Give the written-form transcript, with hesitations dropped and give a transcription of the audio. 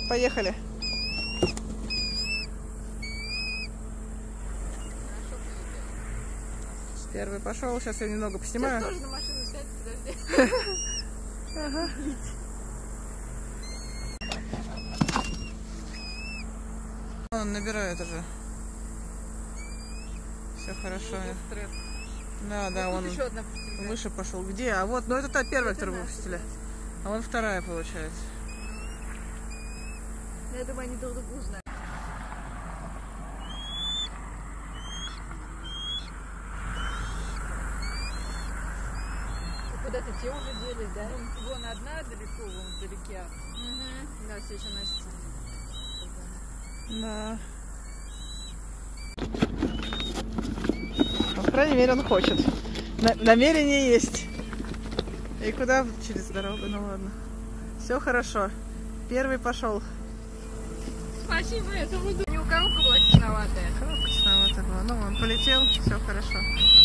Поехали. Первый пошел. Сейчас я немного поснимаю. Сейчас тоже на машину сядь, подожди. Ага. Он набирает уже. Все хорошо. Да, он еще одна выше пошел. Где? А вот, ну это та первая, которую выпустили. А вон вторая получается. Я думаю, они друг друга узнают. Куда-то те уже делись, да? Вон одна далеко, вон вдалеке. Угу. Да, все еще носится. Да. По крайней мере, он хочет. Намерение есть. И куда? Через дорогу, ну ладно. Все хорошо. Первый пошел. Спасибо, это буду. Не у коробка была тесноватая. Коробка тесноватая была. Ну, он полетел, все хорошо.